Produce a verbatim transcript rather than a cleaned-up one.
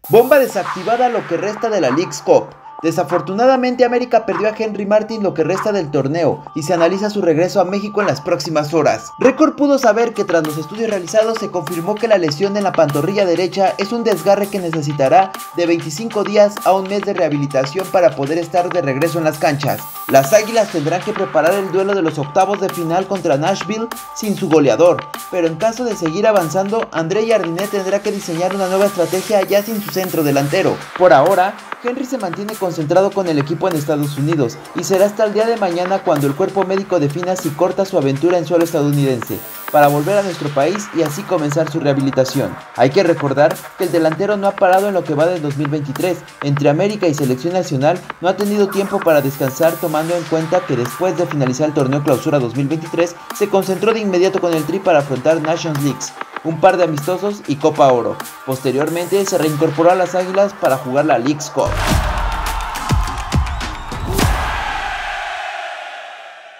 Bomba desactivada lo que resta de la Leagues Cup. Desafortunadamente América perdió a Henry Martin lo que resta del torneo y se analiza su regreso a México en las próximas horas. Record pudo saber que tras los estudios realizados se confirmó que la lesión en la pantorrilla derecha es un desgarre que necesitará de veinticinco días a un mes de rehabilitación para poder estar de regreso en las canchas. Las Águilas tendrán que preparar el duelo de los octavos de final contra Nashville sin su goleador, pero en caso de seguir avanzando, André Jardinet tendrá que diseñar una nueva estrategia ya sin su centro delantero. Por ahora, Henry se mantiene concentrado con el equipo en Estados Unidos y será hasta el día de mañana cuando el cuerpo médico defina si corta su aventura en suelo estadounidense para volver a nuestro país y así comenzar su rehabilitación. Hay que recordar que el delantero no ha parado en lo que va del dos mil veintitrés, entre América y Selección Nacional no ha tenido tiempo para descansar, tomando en cuenta que después de finalizar el torneo Clausura dos mil veintitrés se concentró de inmediato con el Tri para afrontar Nations Leagues, un par de amistosos y Copa Oro. Posteriormente se reincorporó a las Águilas para jugar la Leagues Cup.